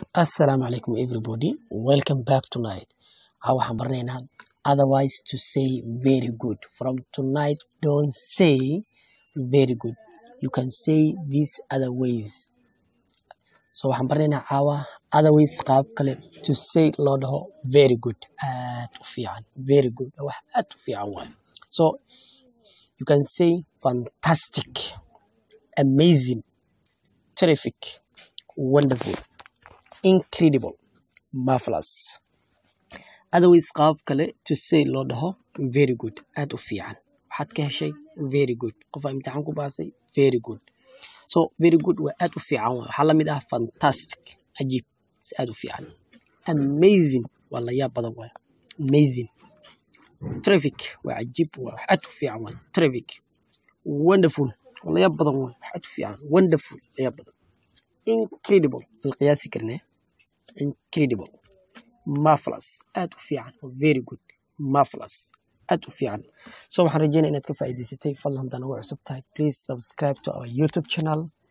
Assalamu alaikum everybody. Welcome back tonight. Waxaan baranaynaa otherwise to say very good. From tonight, don't say very good. You can say these other ways. So waxaan baranaynaa caawa other ways qaab kale to say loo dhaho very good. Aad u fiican. Very good. Wax aad u fiican waay. So you can say fantastic, amazing, terrific, wonderful, incredible, marvelous. Otherwise qaab kale to say loo dhaho very good. Aad u fiican. Waxaad ka heshay very good. Qof imtixaan ku baasay very good. So very good waa aad u fiican. Waxaa la mid ah fantastic, cajiib, si aad u fiican. Amazing waa la yaab badan waay. Amazing. Terrific waa cajiib, waa aad u fiican waay. Terrific. Wonderful waa la yaab badan waay. Aad u fiican. Wonderful la yaab badan. Incredible la qiyaasi karnaa. Incredible. Marvelous aad u fiican. Very good. Marvelous aad u fiican. So waxaan rajeynayaa inaad ka faa'iidaysatay. Fadlan haddana ugu cusub tahay, please subscribe to our YouTube channel.